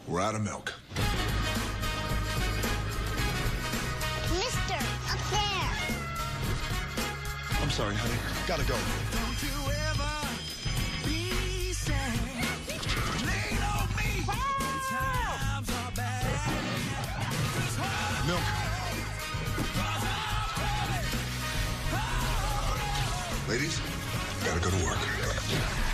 We're out of milk. Mister, up there. I'm sorry, honey. Gotta go. Don't you ever be sad. Lean on me when times are bad. Milk. Ladies, gotta go to work.